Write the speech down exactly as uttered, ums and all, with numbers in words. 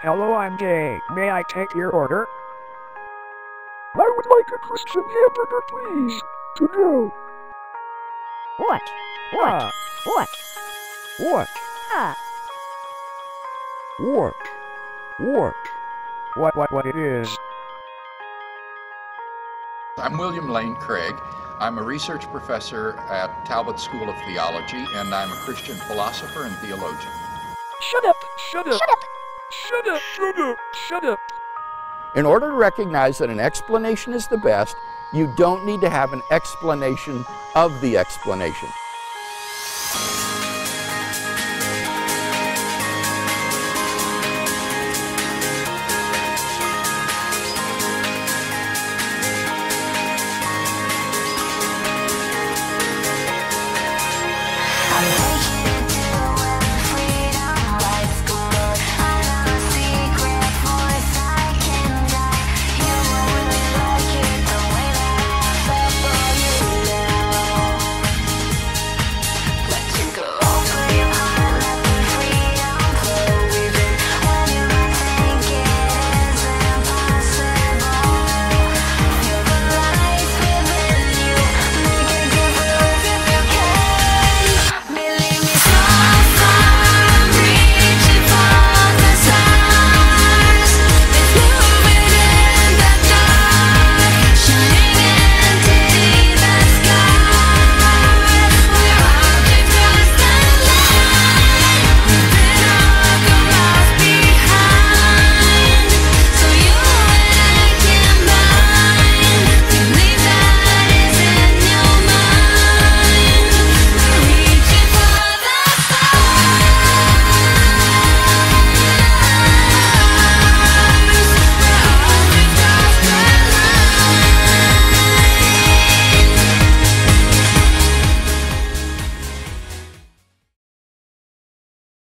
Hello, I'm gay. May I take your order? I would like a Christian hamburger, please. To go. What? What? Ah, What? what? Ah. What? What? What, what, what it is? I'm William Lane Craig. I'm a research professor at Talbot School of Theology, and I'm a Christian philosopher and theologian. Shut up! Shut up! Shut up! Shut up! Shut up! Shut up! In order to recognize that an explanation is the best, you don't need to have an explanation of the explanation.